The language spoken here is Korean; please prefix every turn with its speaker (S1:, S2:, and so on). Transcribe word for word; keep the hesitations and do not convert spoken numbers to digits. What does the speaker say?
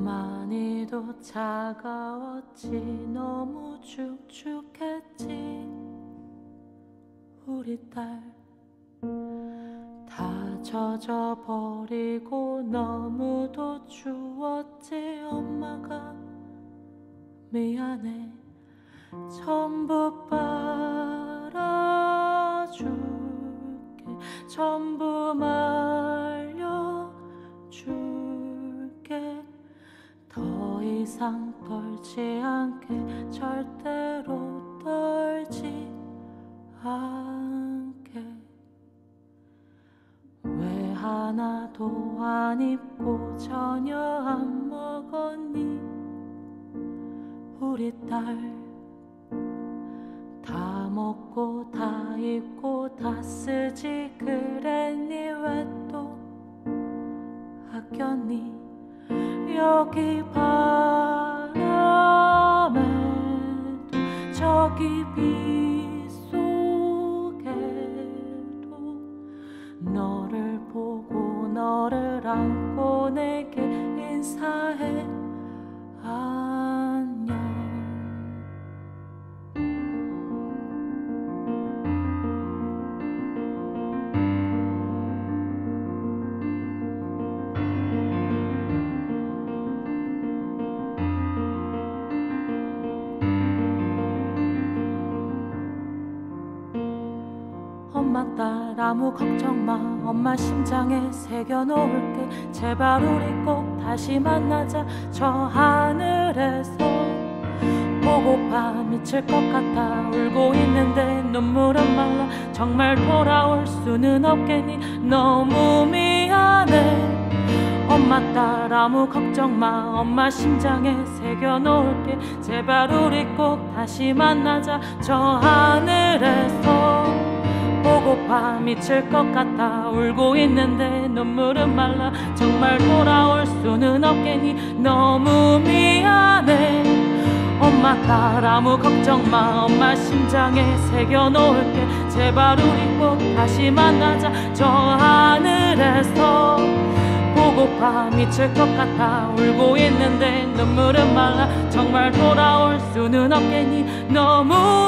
S1: 많이도 차가웠지. 너무 축축했지. 우리 딸 다 젖어버리고 너무도 추웠지. 엄마가 미안해. 전부 빨아줄게. 전부 말려줄게. 더 이상 떨지 않게. 절대로 떨지 않게. 왜 하나도 안 입고 전혀 안 먹었니? 우리 딸 다 먹고 다 입고 다 쓰지 그랬니? 왜 또 아꼈니? 여기 바람에도 저기 비 속에도 너를 보고 너를 안고 내게 인사해. 안녕. 엄마 딸 아무 걱정 마. 엄마 심장에 새겨놓을게. 제발 우리 꼭 다시 만나자. 저 하늘에서 보고파 미칠 것 같아. 울고 있는데 눈물은 말라. 정말 돌아올 수는 없겠니? 너무 미안해. 엄마 딸 아무 걱정 마. 엄마 심장에 새겨놓을게. 제발 우리 꼭 다시 만나자. 저 하늘에서 보고파 미칠 것 같아. 울고 있는데 눈물은 말라. 정말 돌아올 수는 없겠니? 너무 미안해. 엄마 딸 아무 걱정 마. 엄마 심장에 새겨놓을게. 제발 우리 꼭 다시 만나자. 저 하늘에서 보고파 미칠 것 같아. 울고 있는데 눈물은 말라. 정말 돌아올 수는 없겠니? 너무